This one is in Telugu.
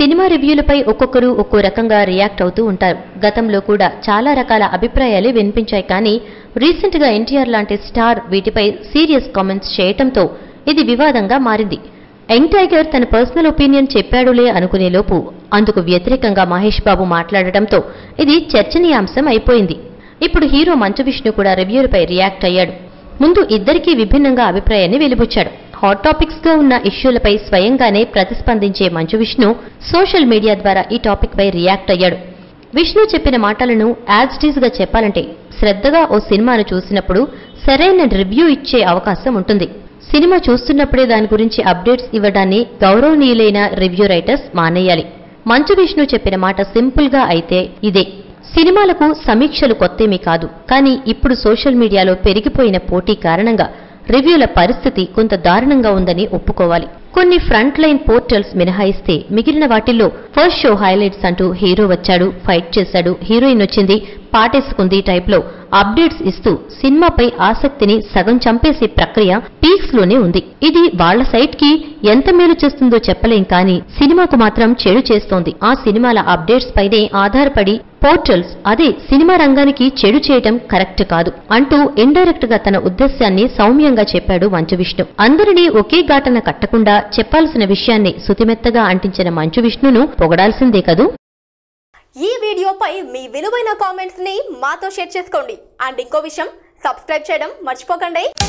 సినిమా రివ్యూలపై ఒక్కొక్కరు ఒక్కో రకంగా రియాక్ట్ అవుతూ ఉంటారు. గతంలో కూడా చాలా రకాల అభిప్రాయాలు వినిపించాయి. కానీ రీసెంట్ గా ఎన్టీఆర్ లాంటి స్టార్ వీటిపై సీరియస్ కామెంట్స్ చేయటంతో ఇది వివాదంగా మారింది. యంగ్ టైగర్ తన పర్సనల్ ఒపీనియన్ చెప్పాడులే అనుకునే లోపు అందుకు వ్యతిరేకంగా మహేష్ బాబు మాట్లాడటంతో ఇది చర్చనీయాంశం అయిపోయింది. ఇప్పుడు హీరో మంచు విష్ణు కూడా రివ్యూలపై రియాక్ట్ అయ్యాడు. ముందు ఇద్దరికీ విభిన్నంగా అభిప్రాయాన్ని వెలిబుచ్చాడు. హాట్ టాపిక్స్ గా ఉన్న ఇష్యూలపై స్వయంగానే ప్రతిస్పందించే మంచు విష్ణు సోషల్ మీడియా ద్వారా ఈ టాపిక్ పై రియాక్ట్ అయ్యాడు. విష్ణు చెప్పిన మాటలను యాజ్ ఇట్ ఈజ్ గా చెప్పాలంటే శ్రద్ధగా ఓ సినిమాను చూసినప్పుడు సరైన రివ్యూ ఇచ్చే అవకాశం ఉంటుంది. సినిమా చూస్తున్నప్పుడే దాని గురించి అప్డేట్స్ ఇవ్వడాన్ని గౌరవనీయులైన రివ్యూ రైటర్స్ మానేయాలి. మంచు విష్ణు చెప్పిన మాట సింపుల్ గా అయితే ఇదే: సినిమాలకు సమీక్షలు కొత్తేమీ కాదు, కానీ ఇప్పుడు సోషల్ మీడియాలో పెరిగిపోయిన పోటీ కారణంగా రివ్యూల పరిస్థితి కొంత దారుణంగా ఉందని ఒప్పుకోవాలి. కొన్ని ఫ్రంట్ లైన్ పోర్టల్స్ మినహాయిస్తే మిగిలిన వాటిల్లో ఫస్ట్ షో హైలైట్స్ అంటూ హీరో వచ్చాడు, ఫైట్ చేశాడు, హీరోయిన్ వచ్చింది, పాటేసుకుంది టైప్లో అప్డేట్స్ ఇస్తూ సినిమాపై ఆసక్తిని సగం చంపేసే ప్రక్రియ పీక్స్ లోనే ఉంది. ఇది వాళ్ల సైట్ కి ఎంత మేలు చేస్తుందో చెప్పలేం, కానీ సినిమాకు మాత్రం చెడు చేస్తోంది. ఆ సినిమాల అప్డేట్స్ పైనే ఆధారపడి పోర్టల్స్ అదే సినిమా రంగానికి చెడు చేయటం కరెక్ట్ కాదు అంటూ ఇండైరెక్ట్ గా తన ఉద్దేశ్యాన్ని సౌమ్యంగా చెప్పాడు మంచు విష్ణు. అందరినీ ఒకే ఘాటన కట్టకుండా చెప్పాల్సిన విషయాన్ని సుతిమెత్తగా అంటించిన మంచు విష్ణును పొగడాల్సిందే కదూ. ఈ వీడియోపై మీ విలువైన కామెంట్స్ ని మాతో షేర్ చేసుకోండి. అండ్ ఇంకో విషయం, సబ్స్క్రైబ్ చేయడం మర్చిపోకండి.